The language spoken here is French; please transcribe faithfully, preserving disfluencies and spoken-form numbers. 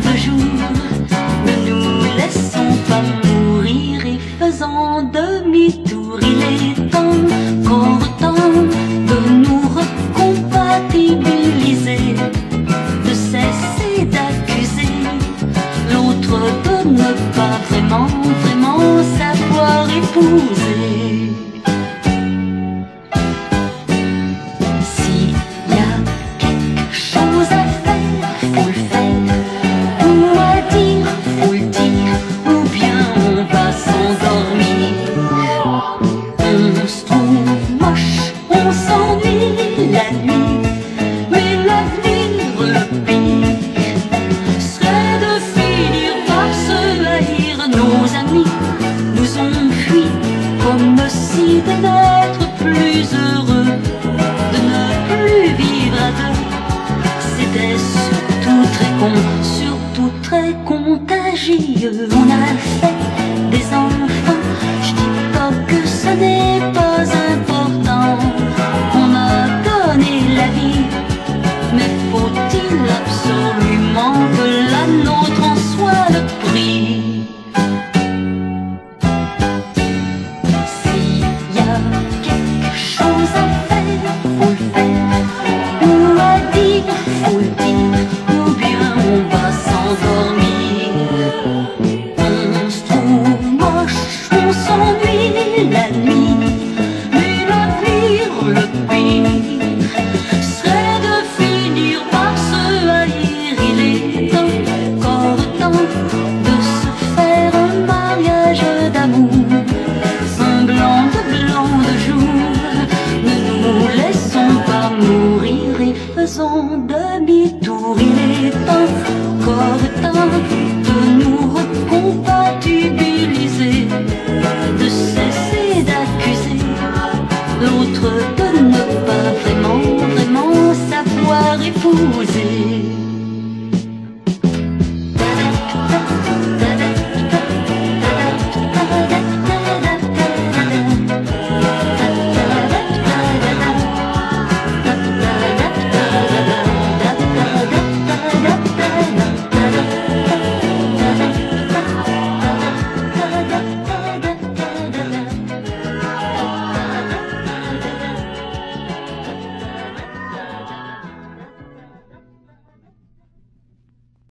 de jour. Ne nous laissons pas mourir et faisons demi-tour. Il est temps, encore temps, de nous recompatibiliser, de cesser d'accuser l'autre de ne pas vraiment, vraiment savoir épouser. S'il y a quelque chose à faire, faut le faire, ou à dire, faut le dire, ou bien on va s'endormir. On se trouve moche, on s'ennuie la nuit, mais l'avenir, le pire, serait de finir par se haïr. Nos amis nous ont fui, comme si de n'être plus heureux, de ne plus vivre à deux, c'était surtout très con, surtout très contagieux. On a fait des enfants, je dis pas que ce n'est pas important. On a donné la vie, mais faut-il absolument que la nôtre en soit le prix? S'il y a quelque chose à faire, faut le faire, ou à dire, faut le dire, ou bien on va s'endormir. On se trouve moche, on s'ennuie la nuit, mais l'avenir, le pire, serait de finir par se haïr. Il est encore temps de se faire un mariage d'amour, un blanc de blanc de jour. Ne nous laissons pas mourir et faisons demi-tour. Il est encore temps